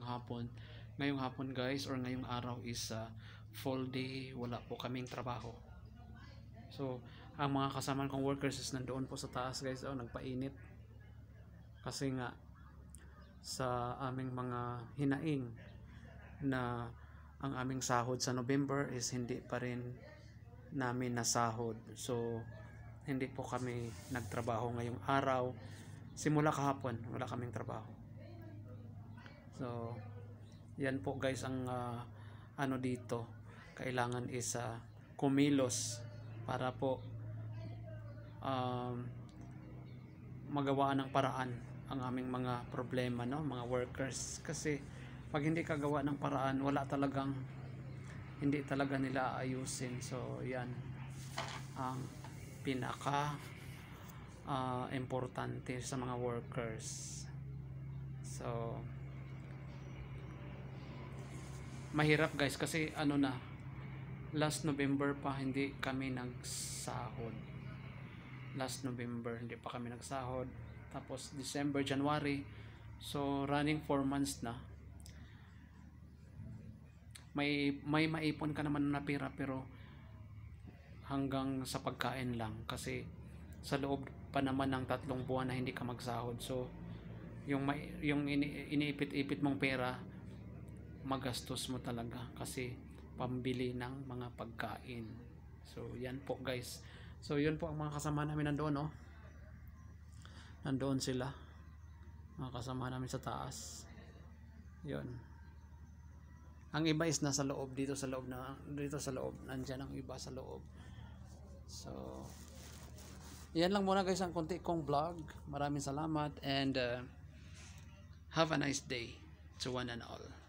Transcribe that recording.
hapon. Ngayong hapon guys, or ngayong araw is full day, wala po kaming trabaho. So ang mga kasama kong workers is nandoon po sa taas guys, nagpainit. Kasi nga sa aming mga hinaing na ang aming sahod sa November is hindi pa rin namin nasahod. So hindi po kami nagtrabaho ngayong araw. Simula kahapon wala kaming trabaho. So yan po guys ang dito kailangan is kumilos para po magawaan ng paraan ang aming mga problema, no, mga workers. Kasi pag hindi kagawa ng paraan, hindi talaga nila ayusin. So yan ang pinaka importante sa mga workers. So mahirap guys kasi last November pa hindi kami nagsahod. Last November hindi pa kami nagsahod. Tapos December, January, so running 4 months na. May maipon ka naman na pera, pero hanggang sa pagkain lang, kasi sa loob pa naman ng 3 buwan na hindi ka magsahod. So yung iniipit-ipit mong pera, magastos mo talaga kasi pambili ng mga pagkain. So yan po guys. So yun po ang mga kasama namin nandoon, nandoon sila, mga kasama namin sa taas. Yun, ang iba is nasa loob, dito sa loob, nandiyan ang iba sa loob. So yan lang muna guys ang konti kong vlog. Maraming salamat and have a nice day to one and all.